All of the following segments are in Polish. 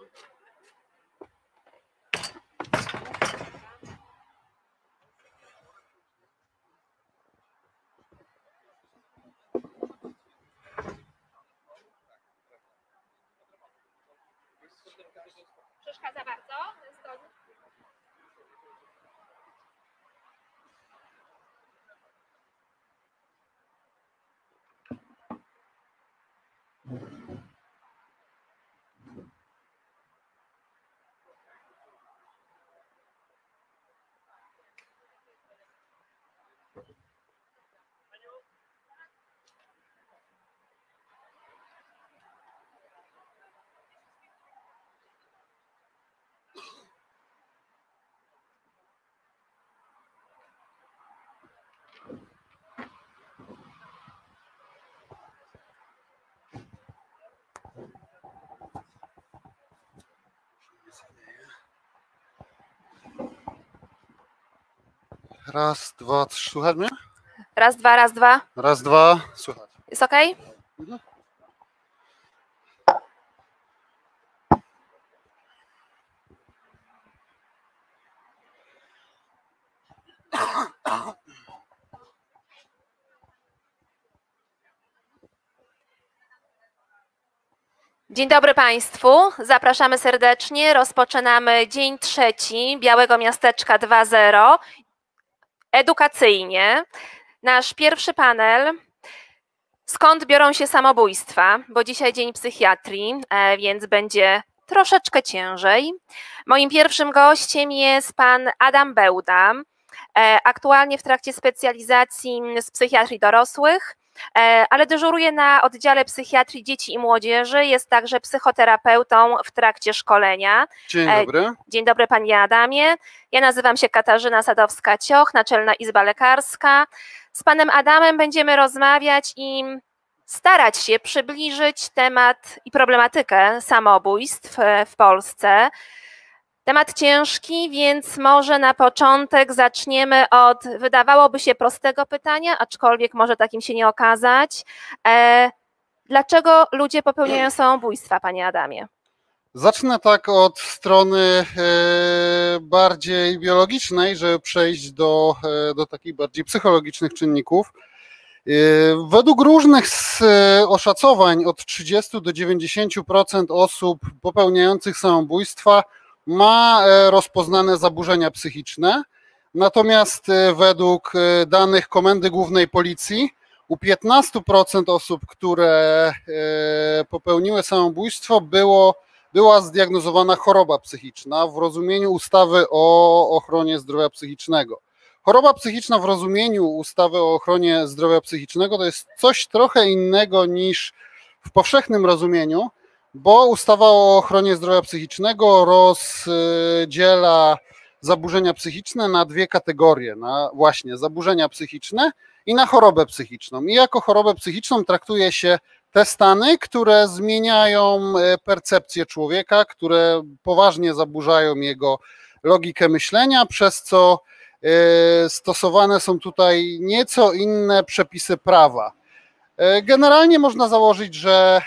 Przeszkadza bardzo ten stolik? Raz, dwa, trzy. Słuchaj mnie? Raz, dwa, raz, dwa. Raz, dwa. Słuchaj. Jest ok? Mhm. Dzień dobry Państwu, zapraszamy serdecznie. Rozpoczynamy dzień trzeci Białego Miasteczka 2.0 edukacyjnie. Nasz pierwszy panel, skąd biorą się samobójstwa, bo dzisiaj dzień psychiatrii, więc będzie troszeczkę ciężej. Moim pierwszym gościem jest pan Adam Bełda, aktualnie w trakcie specjalizacji z psychiatrii dorosłych, ale dyżuruje na oddziale psychiatrii dzieci i młodzieży, jest także psychoterapeutą w trakcie szkolenia. Dzień dobry. Dzień dobry panie Adamie. Ja nazywam się Katarzyna Sadowska-Cioch, Naczelna Izba Lekarska. Z panem Adamem będziemy rozmawiać i starać się przybliżyć temat i problematykę samobójstw w Polsce. Temat ciężki, więc może na początek zaczniemy od, wydawałoby się, prostego pytania, aczkolwiek może takim się nie okazać. Dlaczego ludzie popełniają samobójstwa, panie Adamie? Zacznę tak od strony bardziej biologicznej, żeby przejść do takich bardziej psychologicznych czynników. Według różnych oszacowań od 30 do 90% osób popełniających samobójstwa ma rozpoznane zaburzenia psychiczne, natomiast według danych Komendy Głównej Policji u 15% osób, które popełniły samobójstwo, była zdiagnozowana choroba psychiczna w rozumieniu ustawy o ochronie zdrowia psychicznego. Choroba psychiczna w rozumieniu ustawy o ochronie zdrowia psychicznego to jest coś trochę innego niż w powszechnym rozumieniu, bo ustawa o ochronie zdrowia psychicznego rozdziela zaburzenia psychiczne na dwie kategorie, na właśnie zaburzenia psychiczne i na chorobę psychiczną. I jako chorobę psychiczną traktuje się te stany, które zmieniają percepcję człowieka, które poważnie zaburzają jego logikę myślenia, przez co stosowane są tutaj nieco inne przepisy prawa. Generalnie można założyć, że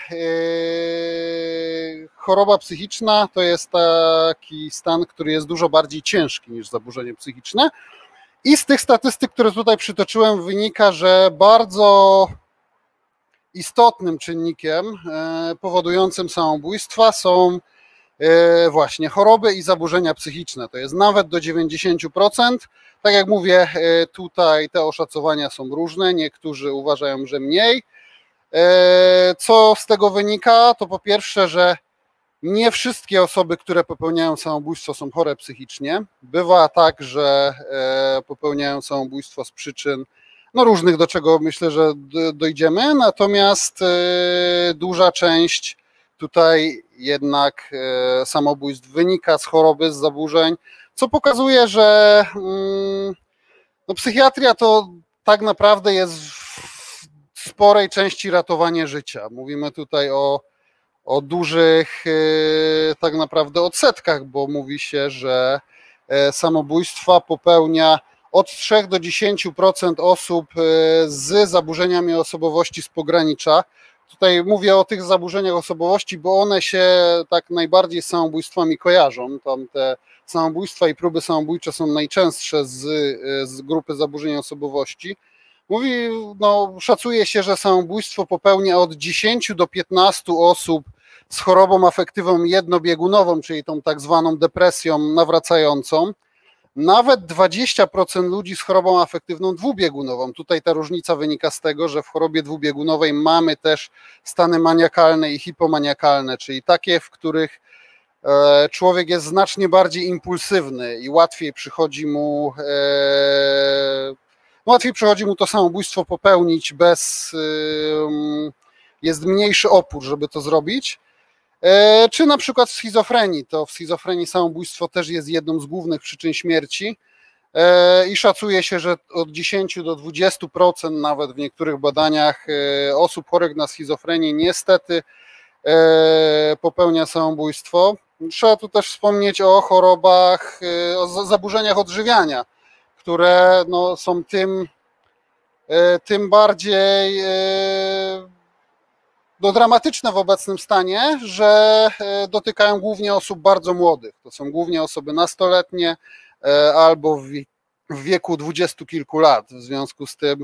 choroba psychiczna to jest taki stan, który jest dużo bardziej ciężki niż zaburzenie psychiczne. I z tych statystyk, które tutaj przytoczyłem, wynika, że bardzo istotnym czynnikiem powodującym samobójstwa są właśnie choroby i zaburzenia psychiczne. To jest nawet do 90%. Tak jak mówię, tutaj te oszacowania są różne, niektórzy uważają, że mniej. Co z tego wynika? To po pierwsze, że nie wszystkie osoby, które popełniają samobójstwo, są chore psychicznie. Bywa tak, że popełniają samobójstwo z przyczyn różnych, do czego myślę, że dojdziemy, natomiast duża część tutaj jednak samobójstw wynika z choroby, z zaburzeń, co pokazuje, że psychiatria to tak naprawdę jest w sporej części ratowanie życia. Mówimy tutaj o dużych tak naprawdę odsetkach, bo mówi się, że samobójstwa popełnia od 3 do 10% osób z zaburzeniami osobowości z pogranicza, Tutaj mówię o tych zaburzeniach osobowości, bo one się tak najbardziej z samobójstwami kojarzą. Tam te samobójstwa i próby samobójcze są najczęstsze z grupy zaburzeń osobowości. Szacuje się, że samobójstwo popełnia od 10 do 15 osób z chorobą afektywną jednobiegunową, czyli tą tak zwaną depresją nawracającą. Nawet 20% ludzi z chorobą afektywną dwubiegunową. Tutaj ta różnica wynika z tego, że w chorobie dwubiegunowej mamy też stany maniakalne i hipomaniakalne, czyli takie, w których człowiek jest znacznie bardziej impulsywny i łatwiej przychodzi mu to samobójstwo popełnić jest mniejszy opór, żeby to zrobić. Czy na przykład w schizofrenii. To w schizofrenii samobójstwo też jest jedną z głównych przyczyn śmierci i szacuje się, że od 10 do 20% nawet w niektórych badaniach osób chorych na schizofrenię niestety popełnia samobójstwo. Trzeba tu też wspomnieć o chorobach, o zaburzeniach odżywiania, które są tym bardziej dramatyczne w obecnym stanie, że dotykają głównie osób bardzo młodych. To są głównie osoby nastoletnie albo w wieku 20 kilku lat. W związku z tym,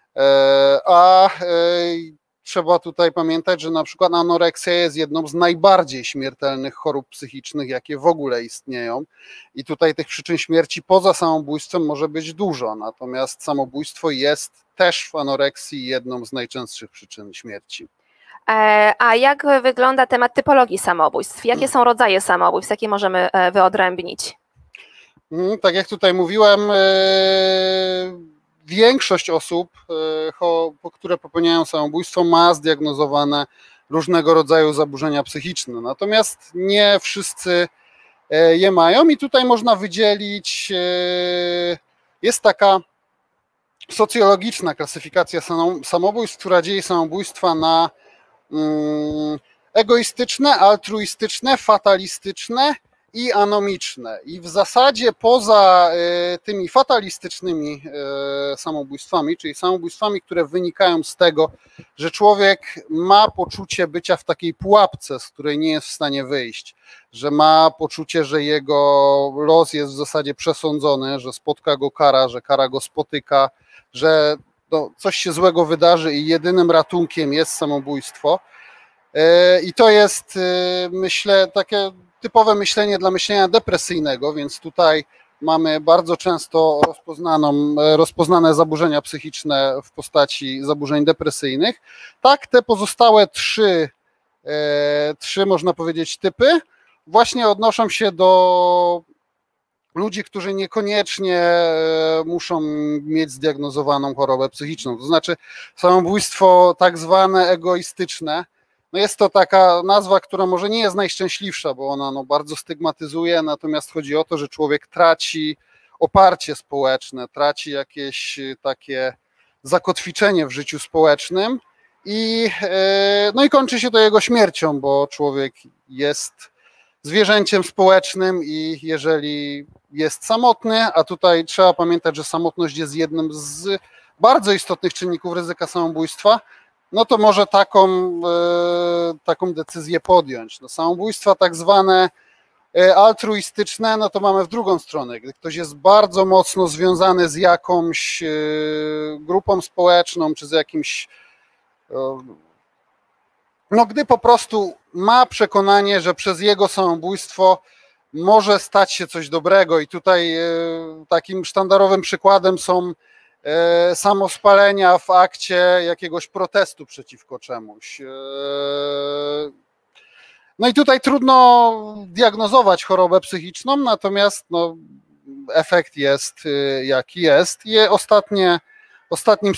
trzeba tutaj pamiętać, że na przykład anoreksja jest jedną z najbardziej śmiertelnych chorób psychicznych, jakie w ogóle istnieją. I tutaj tych przyczyn śmierci poza samobójstwem może być dużo, natomiast samobójstwo jest też w anoreksji jedną z najczęstszych przyczyn śmierci. A jak wygląda temat typologii samobójstw? Jakie są rodzaje samobójstw, jakie możemy wyodrębnić? Tak jak tutaj mówiłem, większość osób, które popełniają samobójstwo, ma zdiagnozowane różnego rodzaju zaburzenia psychiczne, natomiast nie wszyscy je mają i tutaj można wydzielić, jest taka socjologiczna klasyfikacja samobójstw, która dzieli samobójstwa na egoistyczne, altruistyczne, fatalistyczne i anomiczne. I w zasadzie poza tymi fatalistycznymi samobójstwami, czyli samobójstwami, które wynikają z tego, że człowiek ma poczucie bycia w takiej pułapce, z której nie jest w stanie wyjść, że ma poczucie, że jego los jest w zasadzie przesądzony, że spotka go kara, że kara go spotyka, że coś się złego wydarzy i jedynym ratunkiem jest samobójstwo. I to jest, myślę, takie typowe myślenie dla myślenia depresyjnego, więc tutaj mamy bardzo często rozpoznane zaburzenia psychiczne w postaci zaburzeń depresyjnych. Tak, te pozostałe trzy można powiedzieć typy właśnie odnoszą się do ludzi, którzy niekoniecznie muszą mieć zdiagnozowaną chorobę psychiczną. To znaczy samobójstwo tak zwane egoistyczne, jest to taka nazwa, która może nie jest najszczęśliwsza, bo ona bardzo stygmatyzuje, natomiast chodzi o to, że człowiek traci oparcie społeczne, traci jakieś takie zakotwiczenie w życiu społecznym i kończy się to jego śmiercią, bo człowiek jest zwierzęciem społecznym i jeżeli jest samotny, a tutaj trzeba pamiętać, że samotność jest jednym z bardzo istotnych czynników ryzyka samobójstwa, to może taką decyzję podjąć. Samobójstwa tak zwane altruistyczne, to mamy w drugą stronę. Gdy ktoś jest bardzo mocno związany z jakąś grupą społeczną, czy z jakimś gdy po prostu ma przekonanie, że przez jego samobójstwo może stać się coś dobrego i tutaj takim sztandarowym przykładem są samospalenia w akcie jakiegoś protestu przeciwko czemuś. I tutaj trudno diagnozować chorobę psychiczną, natomiast efekt jest jaki jest. I ostatnim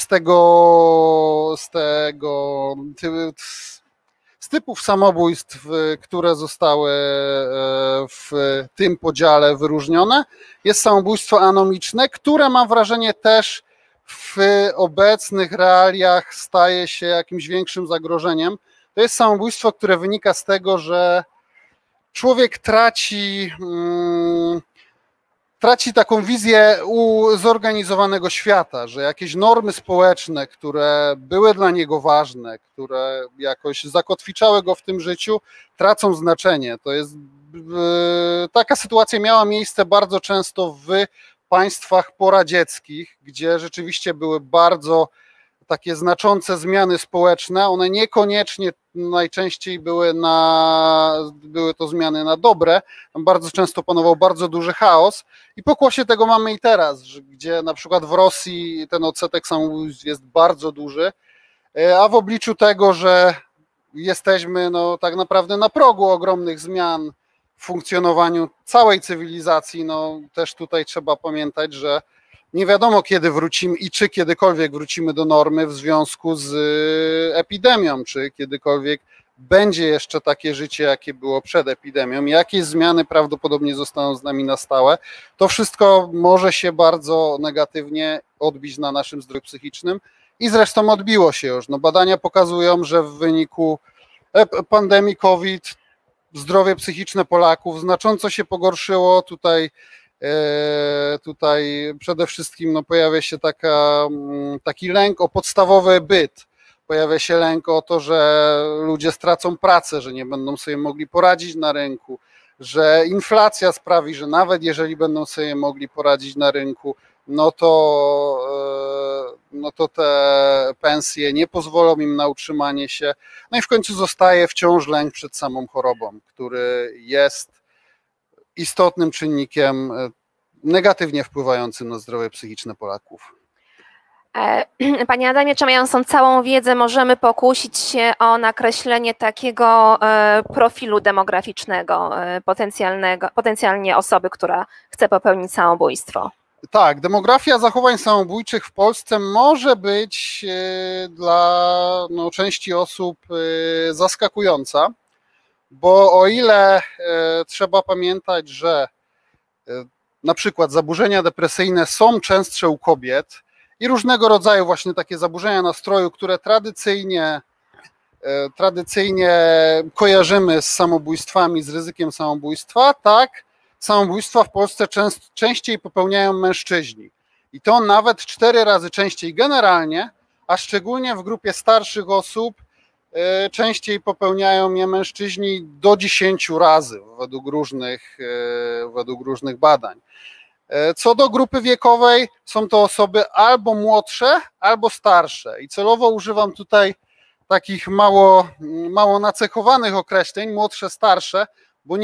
z typów samobójstw, które zostały w tym podziale wyróżnione, jest samobójstwo anomiczne, które mam wrażenie też w obecnych realiach staje się jakimś większym zagrożeniem. To jest samobójstwo, które wynika z tego, że człowiek traci traci taką wizję zorganizowanego świata, że jakieś normy społeczne, które były dla niego ważne, które jakoś zakotwiczały go w tym życiu, tracą znaczenie. To jest, taka sytuacja miała miejsce bardzo często w państwach poradzieckich, gdzie rzeczywiście były bardzo takie znaczące zmiany społeczne. One niekoniecznie najczęściej były to zmiany na dobre. Tam bardzo często panował bardzo duży chaos i pokłosie tego mamy i teraz, gdzie na przykład w Rosji ten odsetek samobójstw jest bardzo duży, a w obliczu tego, że jesteśmy no, tak naprawdę na progu ogromnych zmian w funkcjonowaniu całej cywilizacji, no też tutaj trzeba pamiętać, że nie wiadomo kiedy wrócimy i czy kiedykolwiek wrócimy do normy w związku z epidemią, czy kiedykolwiek będzie jeszcze takie życie, jakie było przed epidemią, jakie zmiany prawdopodobnie zostaną z nami na stałe. To wszystko może się bardzo negatywnie odbić na naszym zdrowiu psychicznym i zresztą odbiło się już. No, badania pokazują, że w wyniku pandemii COVID zdrowie psychiczne Polaków znacząco się pogorszyło. Tutaj przede wszystkim no, pojawia się taki lęk o podstawowy byt. Pojawia się lęk o to, że ludzie stracą pracę, że nie będą sobie mogli poradzić na rynku, że inflacja sprawi, że nawet jeżeli będą sobie mogli poradzić na rynku, no to te pensje nie pozwolą im na utrzymanie się. No i w końcu zostaje wciąż lęk przed samą chorobą, który jest istotnym czynnikiem negatywnie wpływającym na zdrowie psychiczne Polaków. Panie Adamie, czy mając tą całą wiedzę możemy pokusić się o nakreślenie takiego profilu demograficznego potencjalnie osoby, która chce popełnić samobójstwo? Tak, demografia zachowań samobójczych w Polsce może być dla części osób zaskakująca, bo o ile trzeba pamiętać, że na przykład zaburzenia depresyjne są częstsze u kobiet i różnego rodzaju właśnie takie zaburzenia nastroju, które tradycyjnie kojarzymy z samobójstwami, z ryzykiem samobójstwa, tak, samobójstwa w Polsce częściej popełniają mężczyźni. I to nawet 4 razy częściej generalnie, a szczególnie w grupie starszych osób częściej popełniają je mężczyźni do 10 razy według różnych badań. Co do grupy wiekowej, są to osoby albo młodsze, albo starsze. I celowo używam tutaj takich mało nacechowanych określeń, młodsze, starsze, bo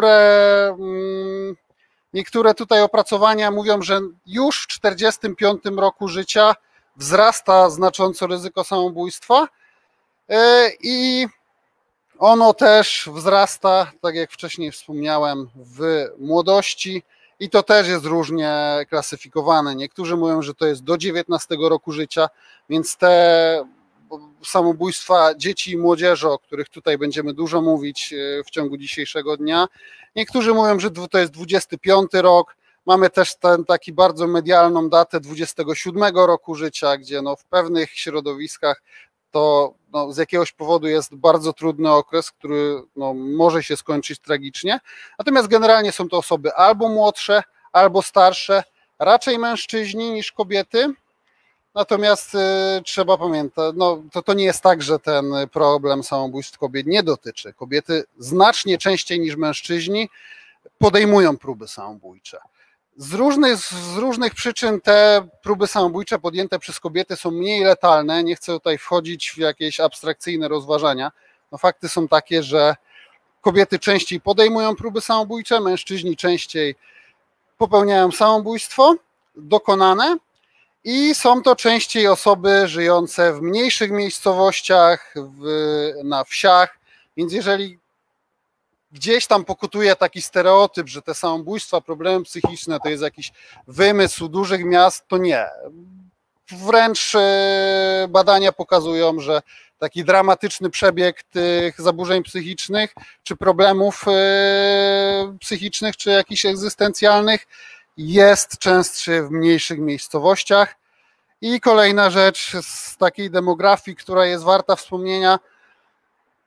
niektóre tutaj opracowania mówią, że już w 45 roku życia wzrasta znacząco ryzyko samobójstwa i ono też wzrasta, tak jak wcześniej wspomniałem, w młodości i to też jest różnie klasyfikowane. Niektórzy mówią, że to jest do 19 roku życia, więc te samobójstwa dzieci i młodzieży, o których tutaj będziemy dużo mówić w ciągu dzisiejszego dnia. Niektórzy mówią, że to jest 25 rok. Mamy też taki bardzo medialną datę 27 roku życia, gdzie w pewnych środowiskach to z jakiegoś powodu jest bardzo trudny okres, który może się skończyć tragicznie. Natomiast generalnie są to osoby albo młodsze, albo starsze, raczej mężczyźni niż kobiety. Natomiast trzeba pamiętać, to nie jest tak, że ten problem samobójstw kobiet nie dotyczy. Kobiety znacznie częściej niż mężczyźni podejmują próby samobójcze. Z różnych przyczyn te próby samobójcze podjęte przez kobiety są mniej letalne. Nie chcę tutaj wchodzić w jakieś abstrakcyjne rozważania. Fakty są takie, że kobiety częściej podejmują próby samobójcze, mężczyźni częściej popełniają samobójstwo dokonane i są to częściej osoby żyjące w mniejszych miejscowościach, na wsiach, więc jeżeli gdzieś tam pokutuje taki stereotyp, że te samobójstwa, problemy psychiczne to jest jakiś wymysł dużych miast, to nie. Wręcz badania pokazują, że taki dramatyczny przebieg tych zaburzeń psychicznych, czy problemów psychicznych, czy jakichś egzystencjalnych jest częstszy w mniejszych miejscowościach. I kolejna rzecz z takiej demografii, która jest warta wspomnienia,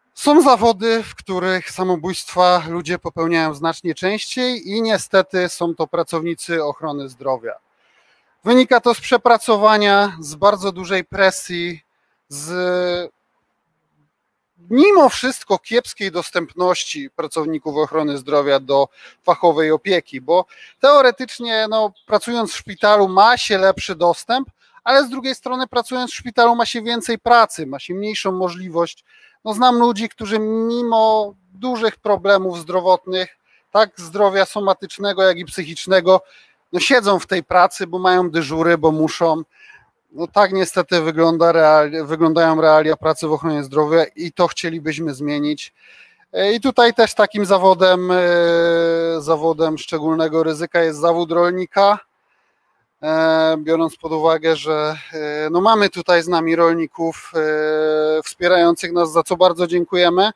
Są zawody, w których samobójstwa ludzie popełniają znacznie częściej i niestety są to pracownicy ochrony zdrowia. Wynika to z przepracowania, z bardzo dużej presji, z mimo wszystko kiepskiej dostępności pracowników ochrony zdrowia do fachowej opieki, bo teoretycznie pracując w szpitalu ma się lepszy dostęp, ale z drugiej strony pracując w szpitalu ma się więcej pracy, ma się mniejszą możliwość. Znam ludzi, którzy mimo dużych problemów zdrowotnych, tak zdrowia somatycznego, jak i psychicznego, siedzą w tej pracy, bo mają dyżury, bo muszą. Tak niestety wyglądają realia pracy w ochronie zdrowia i to chcielibyśmy zmienić. I tutaj też takim zawodem szczególnego ryzyka jest zawód rolnika, biorąc pod uwagę, że mamy tutaj z nami rolników wspierających nas, za co bardzo dziękujemy.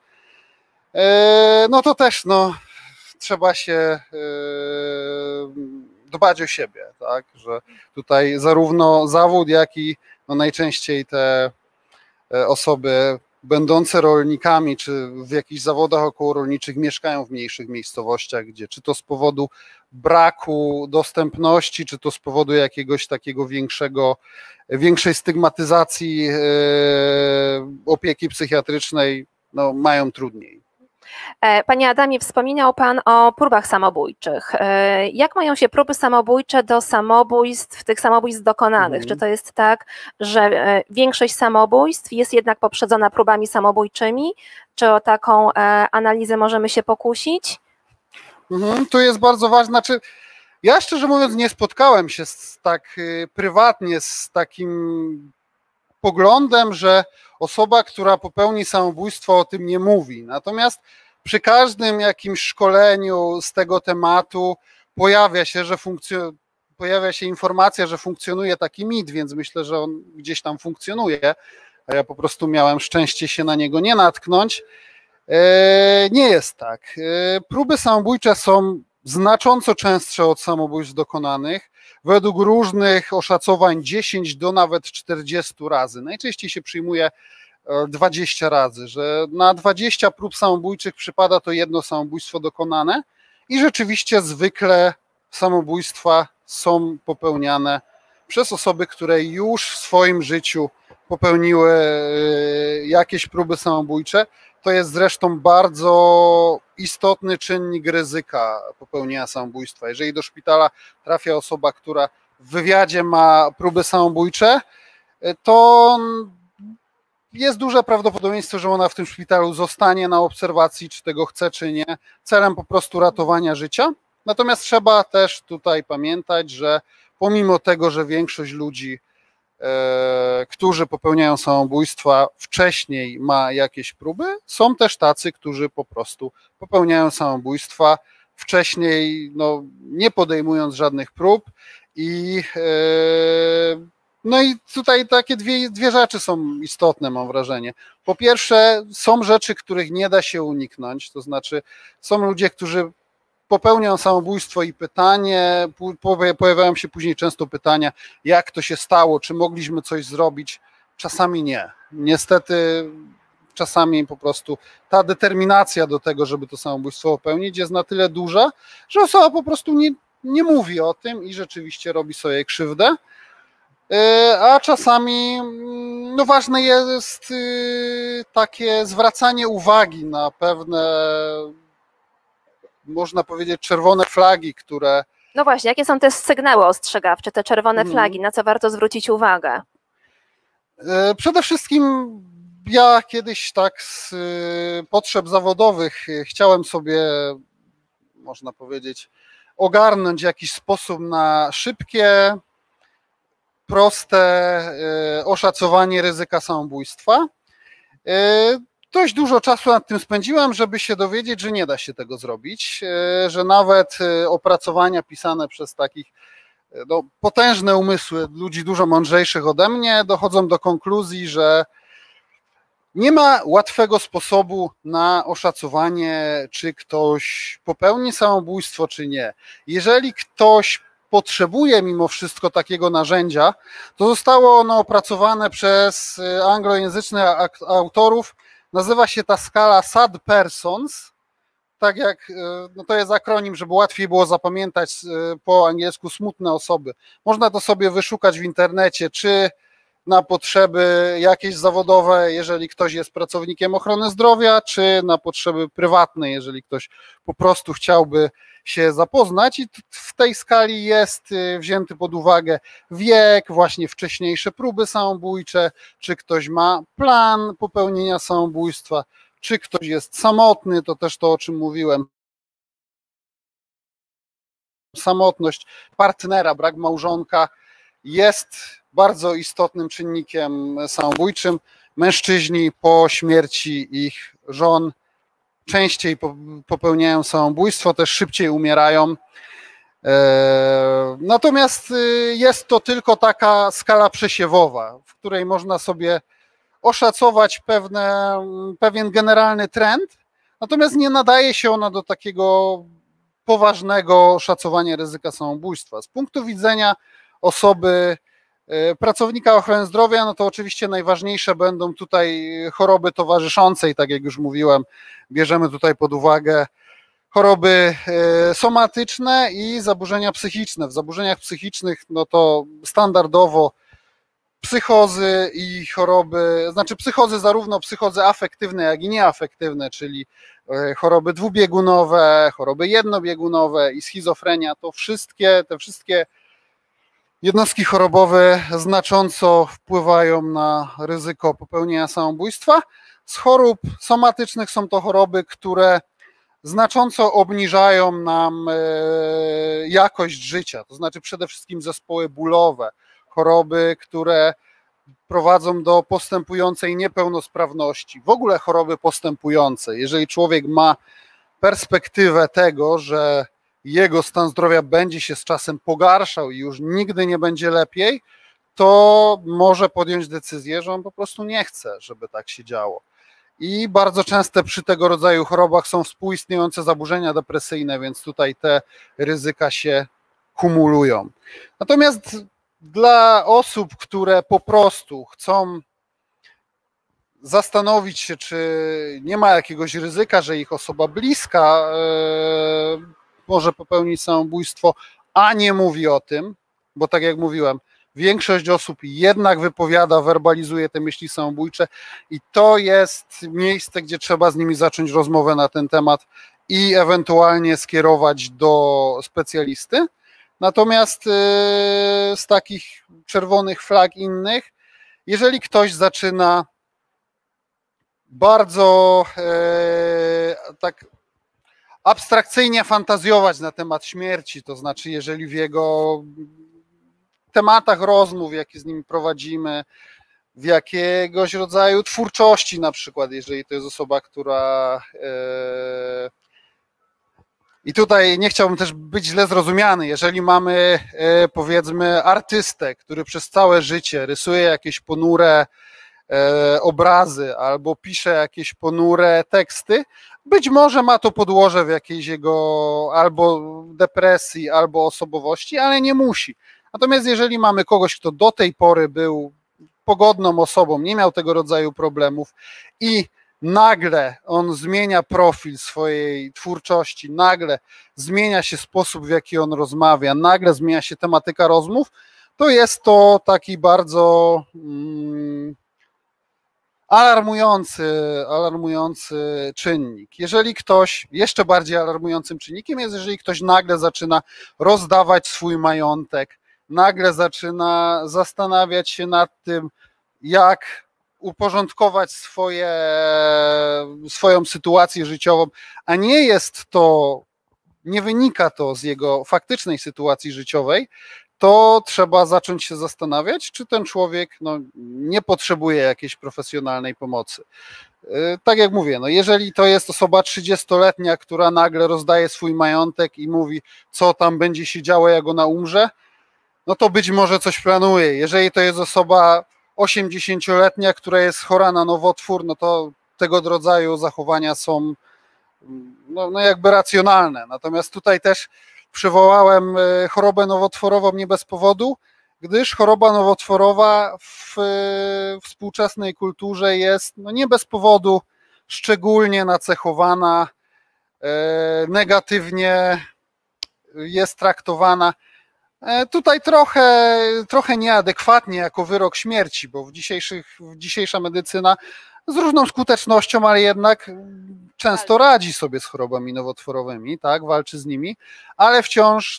To też trzeba się dbać o siebie, tak, że tutaj zarówno zawód, jak i najczęściej te osoby będące rolnikami, czy w jakichś zawodach okołorolniczych mieszkają w mniejszych miejscowościach, gdzie czy to z powodu braku dostępności, czy to z powodu jakiegoś takiego większej stygmatyzacji opieki psychiatrycznej, mają trudniej. Panie Adamie, wspominał Pan o próbach samobójczych. Jak mają się próby samobójcze do tych samobójstw dokonanych? Czy to jest tak, że większość samobójstw jest jednak poprzedzona próbami samobójczymi? Czy o taką analizę możemy się pokusić? To jest bardzo ważne. Ja szczerze mówiąc nie spotkałem się prywatnie z takim poglądem, że osoba, która popełni samobójstwo, o tym nie mówi. Natomiast przy każdym jakimś szkoleniu z tego tematu pojawia się informacja, że funkcjonuje taki mit, więc myślę, że on gdzieś tam funkcjonuje, a ja po prostu miałem szczęście się na niego nie natknąć. Nie jest tak. Próby samobójcze są znacząco częstsze od samobójstw dokonanych. Według różnych oszacowań 10 do nawet 40 razy. Najczęściej się przyjmuje 20 razy, że na 20 prób samobójczych przypada to jedno samobójstwo dokonane i rzeczywiście zwykle samobójstwa są popełniane przez osoby, które już w swoim życiu popełniły jakieś próby samobójcze. To jest zresztą bardzo istotny czynnik ryzyka popełnienia samobójstwa. Jeżeli do szpitala trafia osoba, która w wywiadzie ma próby samobójcze, to jest duże prawdopodobieństwo, że ona w tym szpitalu zostanie na obserwacji, czy tego chce, czy nie, celem po prostu ratowania życia. Natomiast trzeba też tutaj pamiętać, że pomimo tego, że większość ludzi, którzy popełniają samobójstwa, wcześniej ma jakieś próby, są też tacy, którzy po prostu popełniają samobójstwa wcześniej, nie podejmując żadnych prób i tutaj takie dwie rzeczy są istotne, mam wrażenie. Po pierwsze, są rzeczy, których nie da się uniknąć, to znaczy są ludzie, którzy popełnią samobójstwo i pojawiają się później często pytania, jak to się stało, czy mogliśmy coś zrobić. Czasami nie. Niestety czasami po prostu ta determinacja do tego, żeby to samobójstwo popełnić, jest na tyle duża, że osoba po prostu nie mówi o tym i rzeczywiście robi sobie krzywdę. A czasami ważne jest takie zwracanie uwagi na pewne, można powiedzieć, czerwone flagi, które... No właśnie, jakie są te sygnały ostrzegawcze, te czerwone flagi, na co warto zwrócić uwagę? Przede wszystkim ja kiedyś tak z potrzeb zawodowych chciałem sobie, można powiedzieć, ogarnąć jakiś sposób na szybkie, proste oszacowanie ryzyka samobójstwa. Dość dużo czasu nad tym spędziłem, żeby się dowiedzieć, że nie da się tego zrobić, że nawet opracowania pisane przez takich potężne umysły ludzi dużo mądrzejszych ode mnie dochodzą do konkluzji, że nie ma łatwego sposobu na oszacowanie, czy ktoś popełni samobójstwo, czy nie. Jeżeli ktoś potrzebuje mimo wszystko takiego narzędzia, to zostało ono opracowane przez anglojęzycznych autorów Nazywa się ta skala SAD Persons, tak jak, no to jest akronim, żeby łatwiej było zapamiętać po angielsku, smutne osoby. Można to sobie wyszukać w internecie, czy na potrzeby jakieś zawodowe, jeżeli ktoś jest pracownikiem ochrony zdrowia, czy na potrzeby prywatne, jeżeli ktoś po prostu chciałby się zapoznać. I w tej skali jest wzięty pod uwagę wiek, właśnie wcześniejsze próby samobójcze, czy ktoś ma plan popełnienia samobójstwa, czy ktoś jest samotny, to też to, o czym mówiłem. Samotność partnera, brak małżonka jest bardzo istotnym czynnikiem samobójczym. Mężczyźni po śmierci ich żon częściej popełniają samobójstwo, też szybciej umierają. Natomiast jest to tylko taka skala przesiewowa, w której można sobie oszacować pewien generalny trend, natomiast nie nadaje się ona do takiego poważnego szacowania ryzyka samobójstwa. Z punktu widzenia osoby, pracownika ochrony zdrowia, no to oczywiście najważniejsze będą tutaj choroby towarzyszące i tak jak już mówiłem, bierzemy tutaj pod uwagę choroby somatyczne i zaburzenia psychiczne. W zaburzeniach psychicznych, no to standardowo psychozy i choroby, znaczy psychozy zarówno psychozy afektywne, jak i nieafektywne, czyli choroby dwubiegunowe, choroby jednobiegunowe i schizofrenia, to te wszystkie jednostki chorobowe znacząco wpływają na ryzyko popełnienia samobójstwa. Z chorób somatycznych są to choroby, które znacząco obniżają nam jakość życia, to znaczy przede wszystkim zespoły bólowe, choroby, które prowadzą do postępującej niepełnosprawności, w ogóle choroby postępujące. Jeżeli człowiek ma perspektywę tego, że jego stan zdrowia będzie się z czasem pogarszał i już nigdy nie będzie lepiej, to może podjąć decyzję, że on po prostu nie chce, żeby tak się działo. I bardzo częste przy tego rodzaju chorobach są współistniejące zaburzenia depresyjne, więc tutaj te ryzyka się kumulują. Natomiast dla osób, które po prostu chcą zastanowić się, czy nie ma jakiegoś ryzyka, że ich osoba bliska może popełnić samobójstwo, a nie mówi o tym, bo tak jak mówiłem, większość osób jednak wypowiada, werbalizuje te myśli samobójcze i to jest miejsce, gdzie trzeba z nimi zacząć rozmowę na ten temat i ewentualnie skierować do specjalisty. Natomiast z takich czerwonych flag innych, jeżeli ktoś zaczyna bardzo tak abstrakcyjnie fantazjować na temat śmierci, to znaczy jeżeli w jego tematach rozmów, jakie z nimi prowadzimy, w jakiegoś rodzaju twórczości na przykład, jeżeli to jest osoba, która i tutaj nie chciałbym też być źle zrozumiany, jeżeli mamy powiedzmy artystę, który przez całe życie rysuje jakieś ponure obrazy albo pisze jakieś ponure teksty, być może ma to podłoże w jakiejś jego albo depresji, albo osobowości, ale nie musi. Natomiast jeżeli mamy kogoś, kto do tej pory był pogodną osobą, nie miał tego rodzaju problemów i nagle on zmienia profil swojej twórczości, nagle zmienia się sposób, w jaki on rozmawia, nagle zmienia się tematyka rozmów, to jest to taki bardzo alarmujący czynnik. Jeżeli ktoś, jeszcze bardziej alarmującym czynnikiem jest, jeżeli ktoś nagle zaczyna rozdawać swój majątek, nagle zaczyna zastanawiać się nad tym, jak uporządkować swoją sytuację życiową, a nie wynika to z jego faktycznej sytuacji życiowej, to trzeba zacząć się zastanawiać, czy ten człowiek nie potrzebuje jakiejś profesjonalnej pomocy. Tak jak mówię, jeżeli to jest osoba 30-letnia, która nagle rozdaje swój majątek i mówi, co tam będzie się działo, jak ona umrze, no to być może coś planuje. Jeżeli to jest osoba 80-letnia, która jest chora na nowotwór, no to tego rodzaju zachowania są jakby racjonalne. Natomiast tutaj też przywołałem chorobę nowotworową nie bez powodu, gdyż choroba nowotworowa w współczesnej kulturze jest nie bez powodu szczególnie nacechowana, negatywnie jest traktowana. Tutaj trochę nieadekwatnie jako wyrok śmierci, bo dzisiejsza medycyna z różną skutecznością, ale jednak często radzi sobie z chorobami nowotworowymi, tak, walczy z nimi, ale wciąż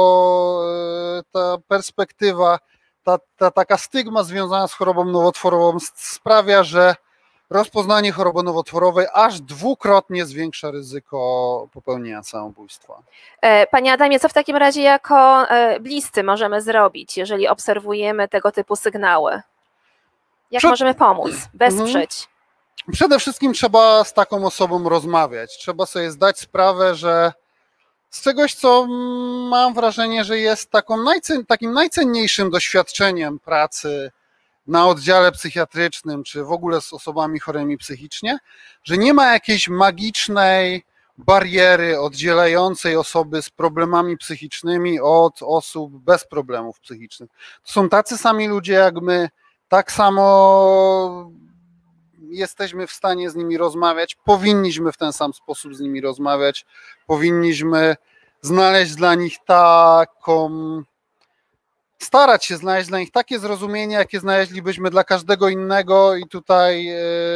ta perspektywa, ta taka stygma związana z chorobą nowotworową sprawia, że rozpoznanie choroby nowotworowej aż dwukrotnie zwiększa ryzyko popełnienia samobójstwa. Panie Adamie, co w takim razie jako bliscy możemy zrobić, jeżeli obserwujemy tego typu sygnały? Jak możemy pomóc, wesprzeć? Przede wszystkim trzeba z taką osobą rozmawiać. Trzeba sobie zdać sprawę, że z czegoś, co mam wrażenie, że jest takim najcenniejszym doświadczeniem pracy na oddziale psychiatrycznym, czy w ogóle z osobami chorymi psychicznie, że nie ma jakiejś magicznej bariery oddzielającej osoby z problemami psychicznymi od osób bez problemów psychicznych. To są tacy sami ludzie jak my, tak samo jesteśmy w stanie z nimi rozmawiać, powinniśmy w ten sam sposób z nimi rozmawiać, powinniśmy znaleźć dla nich starać się znaleźć dla nich takie zrozumienie, jakie znaleźlibyśmy dla każdego innego i tutaj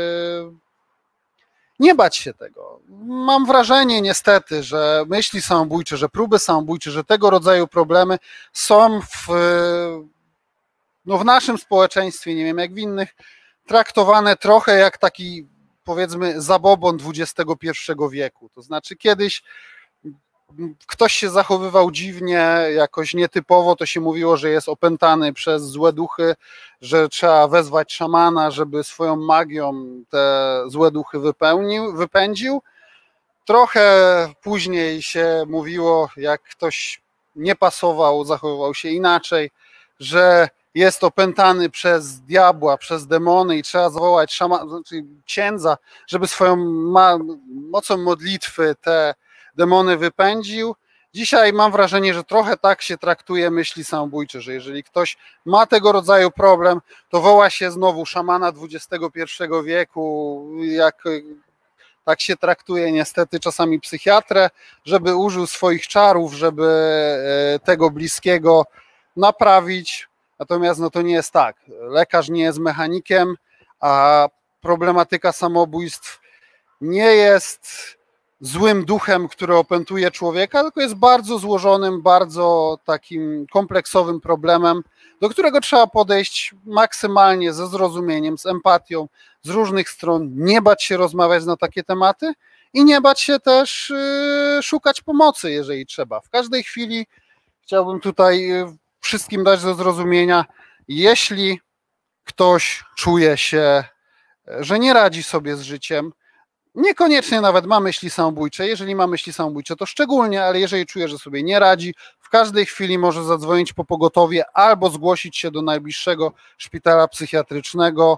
nie bać się tego. Mam wrażenie niestety, że myśli samobójcze, że próby samobójcze, że tego rodzaju problemy są w naszym społeczeństwie, nie wiem jak w innych, traktowane trochę jak taki, powiedzmy, zabobon XXI wieku. To znaczy kiedyś ktoś się zachowywał dziwnie, jakoś nietypowo, to się mówiło, że jest opętany przez złe duchy, że trzeba wezwać szamana, żeby swoją magią te złe duchy wypędził. Trochę później się mówiło, jak ktoś nie pasował, zachowywał się inaczej, że jest opętany przez diabła, przez demony i trzeba zawołać znaczy księdza, żeby swoją mocą modlitwy te demony wypędził. Dzisiaj mam wrażenie, że trochę tak się traktuje myśli samobójcze, że jeżeli ktoś ma tego rodzaju problem, to woła się znowu szamana XXI wieku, tak się traktuje niestety czasami psychiatrę, żeby użył swoich czarów, żeby tego bliskiego naprawić. Natomiast to nie jest tak. Lekarz nie jest mechanikiem, a problematyka samobójstw nie jest złym duchem, który opętuje człowieka, tylko jest bardzo złożonym, bardzo takim kompleksowym problemem, do którego trzeba podejść maksymalnie ze zrozumieniem, z empatią, z różnych stron, nie bać się rozmawiać na takie tematy i nie bać się też szukać pomocy, jeżeli trzeba. W każdej chwili chciałbym tutaj wszystkim dać do zrozumienia, jeśli ktoś czuje się, że nie radzi sobie z życiem, niekoniecznie nawet ma myśli samobójcze, jeżeli ma myśli samobójcze, to szczególnie, ale jeżeli czuje, że sobie nie radzi, w każdej chwili może zadzwonić po pogotowie albo zgłosić się do najbliższego szpitala psychiatrycznego.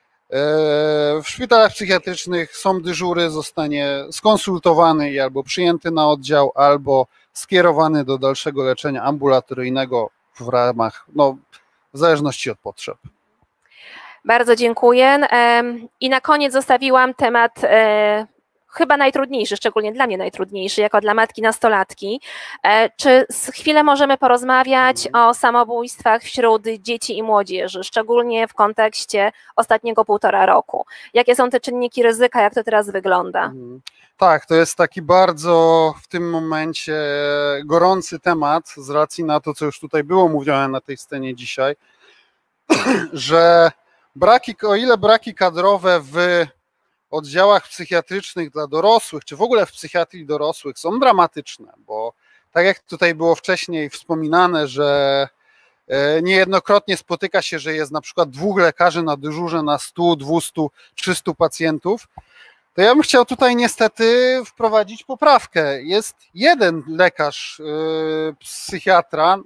W szpitalach psychiatrycznych są dyżury, zostanie skonsultowany i albo przyjęty na oddział, albo skierowany do dalszego leczenia ambulatoryjnego w ramach, w zależności od potrzeb. Bardzo dziękuję. I na koniec zostawiłam temat chyba najtrudniejszy, szczególnie dla mnie najtrudniejszy, jako dla matki nastolatki. Czy chwilę możemy porozmawiać o samobójstwach wśród dzieci i młodzieży, szczególnie w kontekście ostatniego 1,5 roku? Jakie są te czynniki ryzyka, jak to teraz wygląda? Tak, to jest taki bardzo w tym momencie gorący temat z racji na to, co już tutaj było mówione na tej scenie dzisiaj, że o ile braki kadrowe w oddziałach psychiatrycznych dla dorosłych, czy w ogóle w psychiatrii dorosłych są dramatyczne, bo tak jak tutaj było wcześniej wspominane, że niejednokrotnie spotyka się, że jest na przykład 2 lekarzy na dyżurze na 100, 200, 300 pacjentów, to ja bym chciał tutaj niestety wprowadzić poprawkę. Jest jeden lekarz psychiatra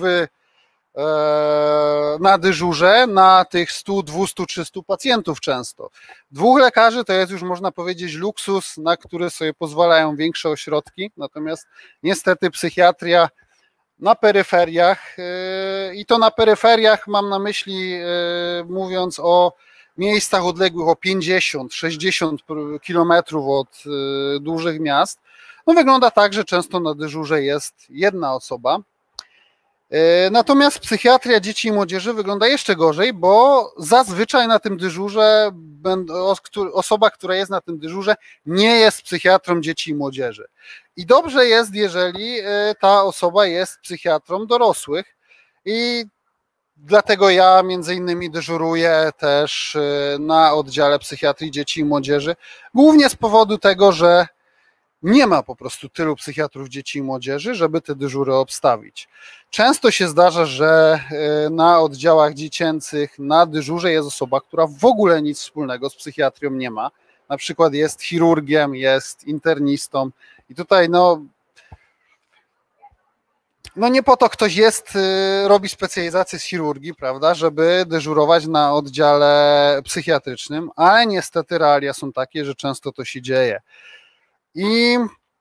na dyżurze na tych 100, 200, 300 pacjentów często. 2 lekarzy to jest już, można powiedzieć, luksus, na który sobie pozwalają większe ośrodki, natomiast niestety psychiatria na peryferiach i to na peryferiach mam na myśli, mówiąc o miejscach odległych o 50-60 kilometrów od dużych miast, no wygląda tak, że często na dyżurze jest jedna osoba. Natomiast psychiatria dzieci i młodzieży wygląda jeszcze gorzej, bo zazwyczaj na tym dyżurze osoba, która jest na tym dyżurze, nie jest psychiatrą dzieci i młodzieży. I dobrze jest, jeżeli ta osoba jest psychiatrą dorosłych i dlatego ja między innymi dyżuruję też na oddziale psychiatrii dzieci i młodzieży, głównie z powodu tego, że nie ma po prostu tylu psychiatrów dzieci i młodzieży, żeby te dyżury obstawić. Często się zdarza, że na oddziałach dziecięcych na dyżurze jest osoba, która w ogóle nic wspólnego z psychiatrią nie ma. Na przykład jest chirurgiem, jest internistą i tutaj no nie po to ktoś robi specjalizację z chirurgii, prawda, żeby dyżurować na oddziale psychiatrycznym, ale niestety realia są takie, że często to się dzieje. I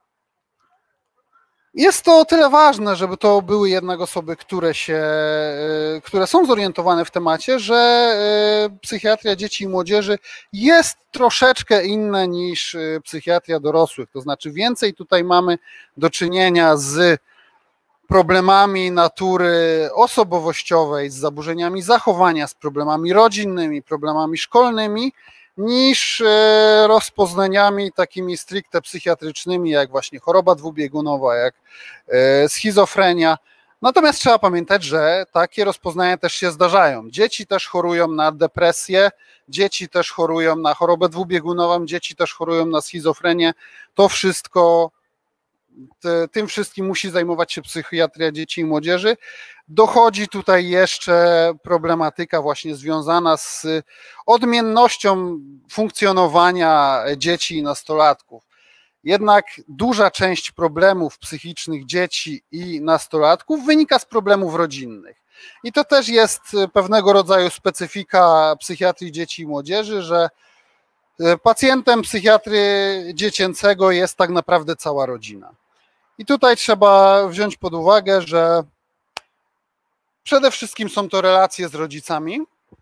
jest to o tyle ważne, żeby to były jednak osoby, które są zorientowane w temacie, że psychiatria dzieci i młodzieży jest troszeczkę inna niż psychiatria dorosłych. To znaczy więcej tutaj mamy do czynienia z problemami natury osobowościowej, z zaburzeniami zachowania, z problemami rodzinnymi, problemami szkolnymi, niż rozpoznaniami takimi stricte psychiatrycznymi, jak właśnie choroba dwubiegunowa, jak schizofrenia. Natomiast trzeba pamiętać, że takie rozpoznania też się zdarzają. Dzieci też chorują na depresję, dzieci też chorują na chorobę dwubiegunową, dzieci też chorują na schizofrenię. To wszystko, tym wszystkim musi zajmować się psychiatria dzieci i młodzieży. Dochodzi tutaj jeszcze problematyka właśnie związana z odmiennością funkcjonowania dzieci i nastolatków. Jednak duża część problemów psychicznych dzieci i nastolatków wynika z problemów rodzinnych. I to też jest pewnego rodzaju specyfika psychiatrii dzieci i młodzieży, że pacjentem psychiatry dziecięcego jest tak naprawdę cała rodzina. I tutaj trzeba wziąć pod uwagę, że przede wszystkim są to relacje z rodzicami.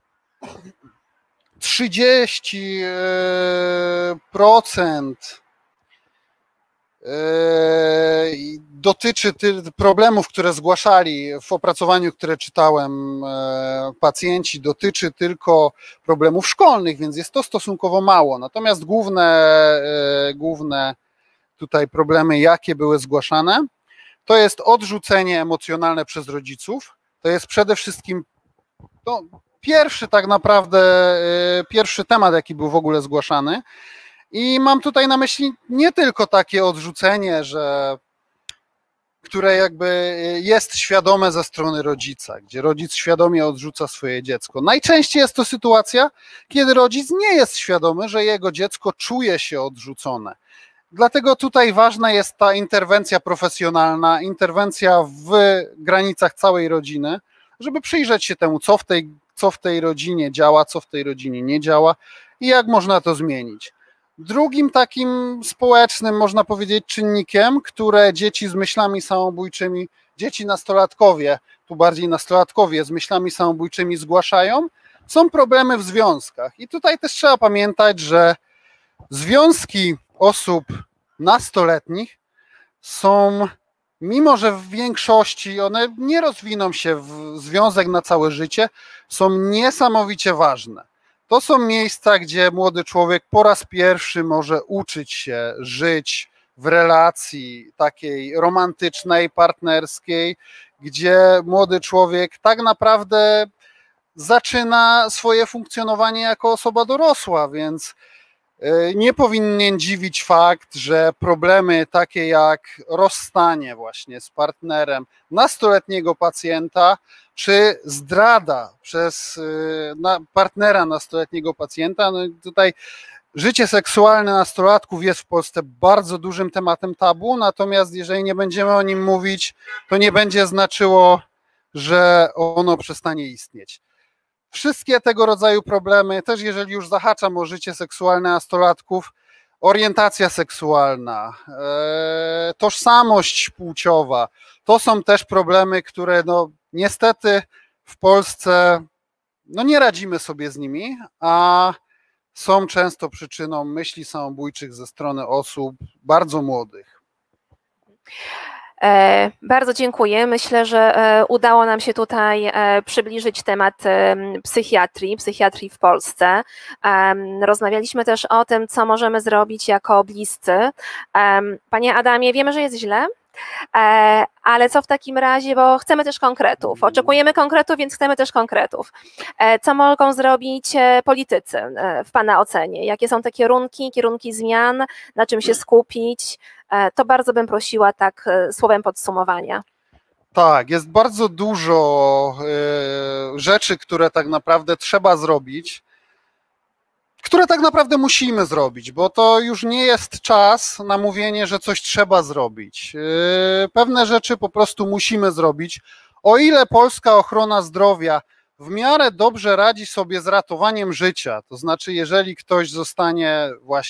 30% dotyczy problemów, które zgłaszali w opracowaniu, które czytałem, pacjenci, dotyczy tylko problemów szkolnych, więc jest to stosunkowo mało. Natomiast główne tutaj problemy, jakie były zgłaszane, to jest odrzucenie emocjonalne przez rodziców. To jest przede wszystkim pierwszy tak naprawdę, pierwszy temat, jaki był w ogóle zgłaszany. I mam tutaj na myśli nie tylko takie odrzucenie, które jakby jest świadome ze strony rodzica, gdzie rodzic świadomie odrzuca swoje dziecko. Najczęściej jest to sytuacja, kiedy rodzic nie jest świadomy, że jego dziecko czuje się odrzucone. Dlatego tutaj ważna jest ta interwencja profesjonalna, interwencja w granicach całej rodziny, żeby przyjrzeć się temu, co w tej rodzinie działa, co w tej rodzinie nie działa i jak można to zmienić. Drugim takim społecznym, można powiedzieć, czynnikiem, które dzieci z myślami samobójczymi, dzieci nastolatkowie, tu bardziej nastolatkowie z myślami samobójczymi zgłaszają, są problemy w związkach. I tutaj też trzeba pamiętać, że związki osób nastoletnich są, mimo że w większości one nie rozwiną się w związek na całe życie, są niesamowicie ważne. To są miejsca, gdzie młody człowiek po raz pierwszy może uczyć się żyć w relacji takiej romantycznej, partnerskiej, gdzie młody człowiek tak naprawdę zaczyna swoje funkcjonowanie jako osoba dorosła, więc nie powinien dziwić fakt, że problemy takie jak rozstanie właśnie z partnerem nastoletniego pacjenta, czy zdrada przez partnera nastoletniego pacjenta, no tutaj życie seksualne nastolatków jest w Polsce bardzo dużym tematem tabu, natomiast jeżeli nie będziemy o nim mówić, to nie będzie znaczyło, że ono przestanie istnieć. Wszystkie tego rodzaju problemy, też jeżeli już zahaczam o życie seksualne nastolatków, orientacja seksualna, tożsamość płciowa, to są też problemy, które no niestety w Polsce no nie radzimy sobie z nimi, a są często przyczyną myśli samobójczych ze strony osób bardzo młodych. Bardzo dziękuję. Myślę, że udało nam się tutaj przybliżyć temat psychiatrii w Polsce. Rozmawialiśmy też o tym, co możemy zrobić jako bliscy. Panie Adamie, wiemy, że jest źle, ale co w takim razie, bo chcemy też konkretów. Oczekujemy konkretów, więc chcemy też konkretów. Co mogą zrobić politycy w Pana ocenie? Jakie są te kierunki zmian, na czym się skupić? To bardzo bym prosiła tak słowem podsumowania. Tak, jest bardzo dużo rzeczy, które tak naprawdę trzeba zrobić, które tak naprawdę musimy zrobić, bo to już nie jest czas na mówienie, że coś trzeba zrobić. Pewne rzeczy po prostu musimy zrobić. O ile polska ochrona zdrowia w miarę dobrze radzi sobie z ratowaniem życia, to znaczy jeżeli ktoś zostanie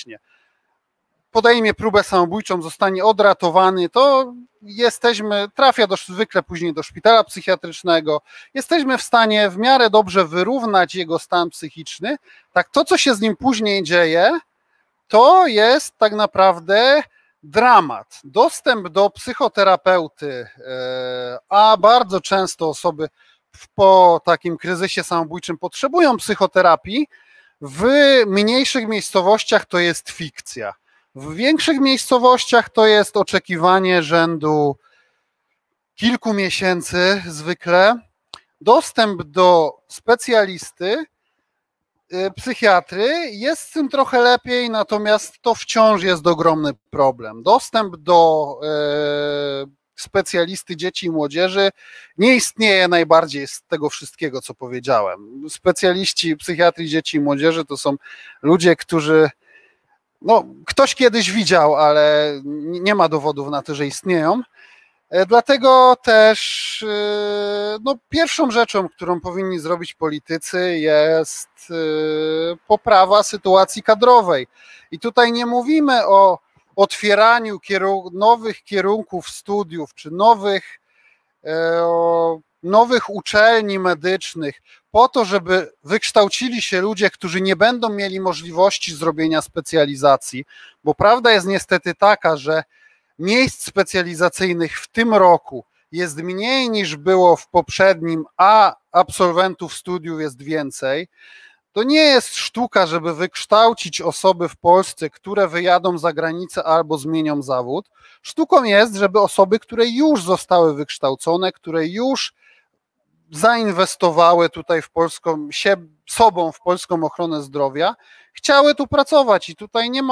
podejmie próbę samobójczą, zostanie odratowany, to trafia zwykle później do szpitala psychiatrycznego, jesteśmy w stanie w miarę dobrze wyrównać jego stan psychiczny, tak to, co się z nim później dzieje, to jest tak naprawdę dramat. Dostęp do psychoterapeuty, a bardzo często osoby po takim kryzysie samobójczym potrzebują psychoterapii, w mniejszych miejscowościach to jest fikcja. W większych miejscowościach to jest oczekiwanie rzędu kilku miesięcy zwykle. Dostęp do specjalisty, psychiatry jest z tym trochę lepiej, natomiast to wciąż jest ogromny problem. Dostęp do specjalisty dzieci i młodzieży nie istnieje najbardziej z tego wszystkiego, co powiedziałem. Specjaliści psychiatrii dzieci i młodzieży to są ludzie, którzy ktoś kiedyś widział, ale nie ma dowodów na to, że istnieją. Dlatego też pierwszą rzeczą, którą powinni zrobić politycy, jest poprawa sytuacji kadrowej. I tutaj nie mówimy o otwieraniu nowych kierunków studiów czy nowych uczelni medycznych po to, żeby wykształcili się ludzie, którzy nie będą mieli możliwości zrobienia specjalizacji, bo prawda jest niestety taka, że miejsc specjalizacyjnych w tym roku jest mniej niż było w poprzednim, a absolwentów studiów jest więcej. To nie jest sztuka, żeby wykształcić osoby w Polsce, które wyjadą za granicę albo zmienią zawód. Sztuką jest, żeby osoby, które już zostały wykształcone, które już zainwestowały tutaj w w polską ochronę zdrowia, chciały tu pracować i tutaj nie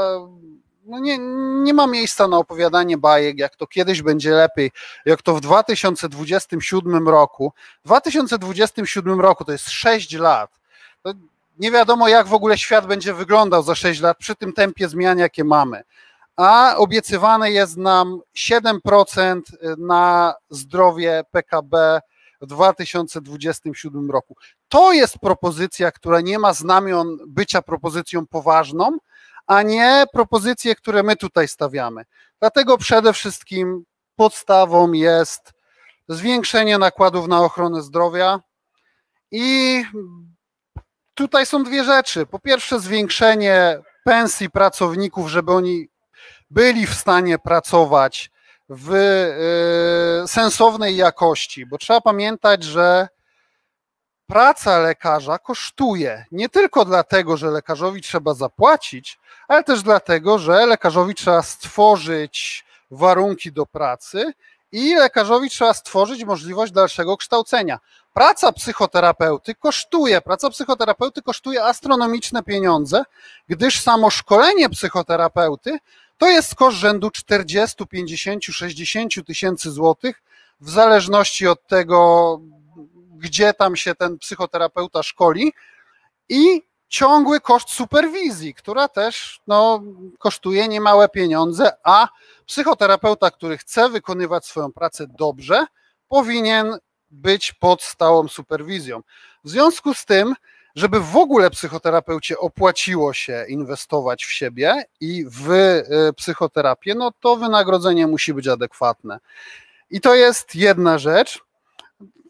ma miejsca na opowiadanie bajek, jak to kiedyś będzie lepiej, jak to w 2027 roku. W 2027 roku to jest 6 lat. To nie wiadomo, jak w ogóle świat będzie wyglądał za 6 lat przy tym tempie zmian, jakie mamy. A obiecywane jest nam 7% na zdrowie PKB w 2027 roku. To jest propozycja, która nie ma znamion bycia propozycją poważną, a nie propozycje, które my tutaj stawiamy. Dlatego przede wszystkim podstawą jest zwiększenie nakładów na ochronę zdrowia i tutaj są dwie rzeczy. Po pierwsze, zwiększenie pensji pracowników, żeby oni byli w stanie pracować w sensownej jakości, bo trzeba pamiętać, że praca lekarza kosztuje nie tylko dlatego, że lekarzowi trzeba zapłacić, ale też dlatego, że lekarzowi trzeba stworzyć warunki do pracy i lekarzowi trzeba stworzyć możliwość dalszego kształcenia. Praca psychoterapeuty kosztuje astronomiczne pieniądze, gdyż samo szkolenie psychoterapeuty to jest koszt rzędu 40, 50, 60 tysięcy złotych, w zależności od tego, gdzie tam się ten psychoterapeuta szkoli, i ciągły koszt superwizji, która też kosztuje niemałe pieniądze, a psychoterapeuta, który chce wykonywać swoją pracę dobrze, powinien być pod stałą superwizją. W związku z tym, żeby w ogóle psychoterapeucie opłaciło się inwestować w siebie i w psychoterapię, to wynagrodzenie musi być adekwatne. I to jest jedna rzecz.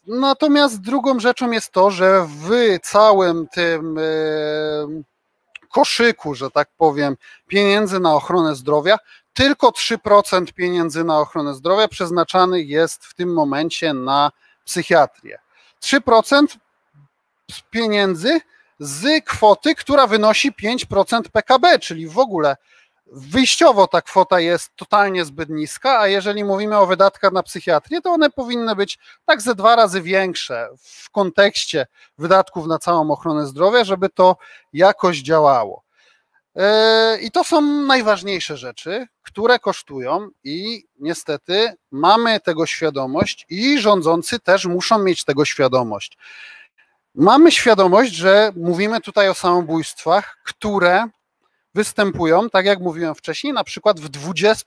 Natomiast drugą rzeczą jest to, że w całym tym koszyku, że tak powiem, pieniędzy na ochronę zdrowia, tylko 3% pieniędzy na ochronę zdrowia przeznaczanych jest w tym momencie na psychiatrię. 3% pieniędzy z kwoty, która wynosi 5% PKB, czyli w ogóle wyjściowo ta kwota jest totalnie zbyt niska, a jeżeli mówimy o wydatkach na psychiatrię, to one powinny być tak ze 2 razy większe w kontekście wydatków na całą ochronę zdrowia, żeby to jakoś działało. I to są najważniejsze rzeczy, które kosztują i niestety mamy tego świadomość i rządzący też muszą mieć tego świadomość. Mamy świadomość, że mówimy tutaj o samobójstwach, które występują, tak jak mówiłem wcześniej, na przykład w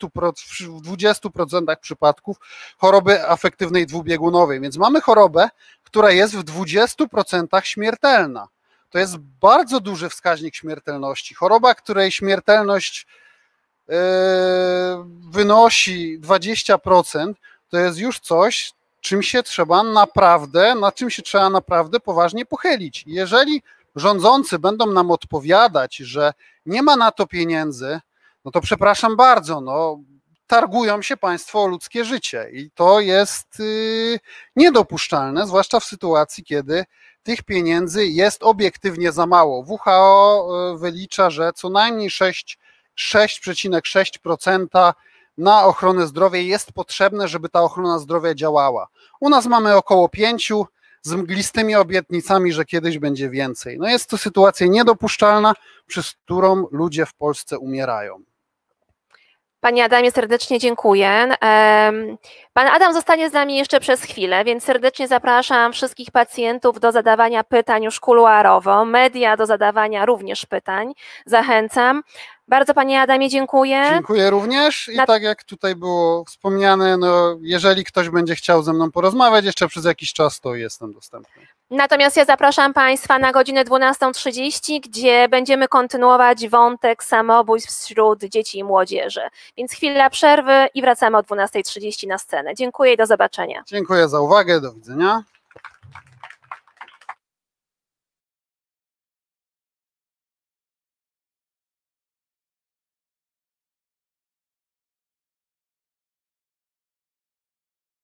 20% przypadków choroby afektywnej dwubiegunowej. Więc mamy chorobę, która jest w 20% śmiertelna. To jest bardzo duży wskaźnik śmiertelności. Choroba, której śmiertelność wynosi 20%, to jest już coś, nad czym się trzeba naprawdę poważnie pochylić. Jeżeli rządzący będą nam odpowiadać, że nie ma na to pieniędzy, no to przepraszam bardzo, no targują się państwo o ludzkie życie i to jest niedopuszczalne, zwłaszcza w sytuacji, kiedy tych pieniędzy jest obiektywnie za mało. WHO wylicza, że co najmniej 6,6% na ochronę zdrowia jest potrzebne, żeby ta ochrona zdrowia działała. U nas mamy około 5%, z mglistymi obietnicami, że kiedyś będzie więcej. No jest to sytuacja niedopuszczalna, przez którą ludzie w Polsce umierają. Panie Adamie, serdecznie dziękuję. Pan Adam zostanie z nami jeszcze przez chwilę, więc serdecznie zapraszam wszystkich pacjentów do zadawania pytań już kuluarowo, media do zadawania również pytań. Zachęcam. Bardzo panie Adamie dziękuję. Dziękuję również i tak jak tutaj było wspomniane, no jeżeli ktoś będzie chciał ze mną porozmawiać jeszcze przez jakiś czas, to jestem dostępny. Natomiast ja zapraszam państwa na godzinę 12:30, gdzie będziemy kontynuować wątek samobójstw wśród dzieci i młodzieży. Więc chwila przerwy i wracamy o 12:30 na scenę. Dziękuję i do zobaczenia. Dziękuję za uwagę, do widzenia.